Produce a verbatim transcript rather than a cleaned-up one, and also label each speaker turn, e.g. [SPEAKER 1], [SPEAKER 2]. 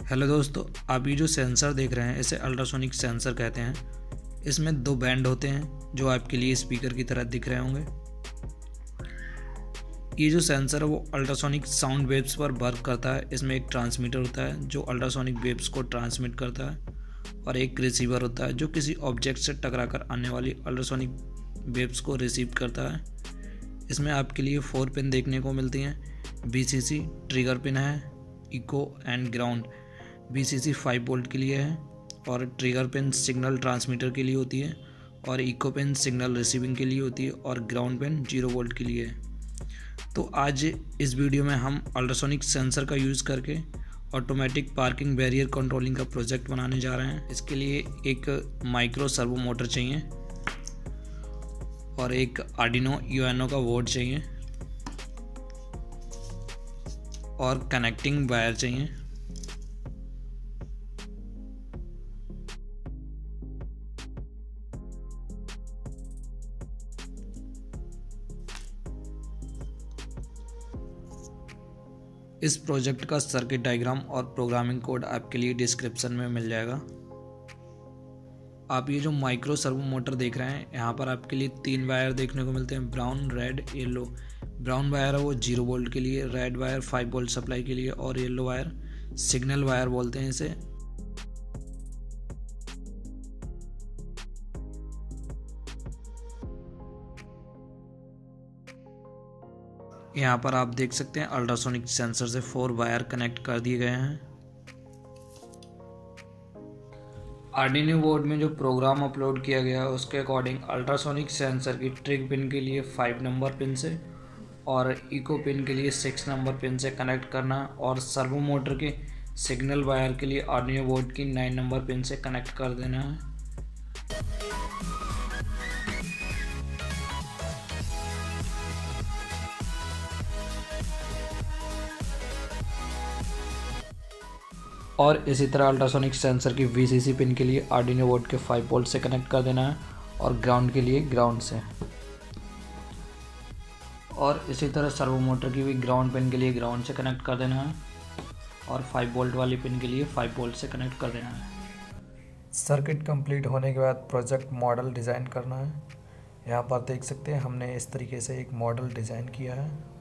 [SPEAKER 1] Hello दोस्तों, आप ये जो सेंसर देख रहे हैं इसे अल्ट्रासोनिक सेंसर कहते हैं। इसमें दो बैंड होते हैं जो आपके लिए स्पीकर की तरह दिख रहे होंगे। ये जो सेंसर है वो अल्ट्रासोनिक साउंड वेव्स पर वर्क करता है। इसमें एक ट्रांसमीटर होता है जो अल्ट्रासोनिक वेव्स को ट्रांसमिट करता है और एक रिसीवर होता है जो किसी ऑब्जेक्ट से टकराकर आने वाली अल्ट्रासोनिक वेव्स को रिसीव करता है। इसमें आपके लिए फोर पिन देखने को मिलती हैं। B C C trigger pin है, echo and ground. B C C five volt के लिए है और ट्रिगर पिन सिग्नल ट्रांसमीटर के लिए होती है और इको पिन सिग्नल रिसीविंग के लिए होती है और ग्राउंड पिन जीरो वोल्ट के लिए है। तो आज इस वीडियो में हम अल्ट्रासोनिक सेंसर का यूज़ करके ऑटोमेटिक पार्किंग बैरियर कंट्रोलिंग का प्रोजेक्ट बनाने जा रहे हैं। इसके लिए एक माइक्रो सर्वो मोटर चाहिए और एक आर्डिनो यूएनओ का बोर्ड चाहिए और कनेक्टिंग वायर चाहिए। इस प्रोजेक्ट का सर्किट डायग्राम और प्रोग्रामिंग कोड आपके लिए डिस्क्रिप्शन में मिल जाएगा। आप ये जो माइक्रो सर्वो मोटर देख रहे हैं यहाँ पर आपके लिए तीन वायर देखने को मिलते हैं, brown, red, yellow. Brown wire है वो जीरो वोल्ट के लिए, red wire five volt supply के लिए और येलो वायर सिग्नल वायर बोलते हैं इसे। यहाँ पर आप देख सकते हैं अल्ट्रासोनिक सेंसर से फोर वायर कनेक्ट कर दिए गए हैं। आर्डिनो बोर्ड में जो प्रोग्राम अपलोड किया गया है उसके अकॉर्डिंग अल्ट्रासोनिक सेंसर की ट्रिग पिन के लिए फाइव नंबर पिन से और इको पिन के लिए सिक्स नंबर पिन से कनेक्ट करना और सर्वो मोटर के सिग्नल वायर के लिए आर्डिनो बोर्ड की नाइन नंबर पिन से कनेक्ट कर देना है। और इसी तरह अल्ट्रासोनिक सेंसर की वी सी सी पिन के लिए आर्डिनो बोर्ड के फाइव वोल्ट से कनेक्ट कर देना है और ग्राउंड के लिए ग्राउंड से। और इसी तरह सर्वो मोटर की भी ग्राउंड पिन के लिए ग्राउंड से कनेक्ट कर देना है और फाइव वोल्ट वाली पिन के लिए फाइव वोल्ट से कनेक्ट कर देना है। सर्किट कंप्लीट होने के बाद प्रोजेक्ट मॉडल डिज़ाइन करना है। यहाँ पर देख सकते हैं हमने इस तरीके से एक मॉडल डिज़ाइन किया है।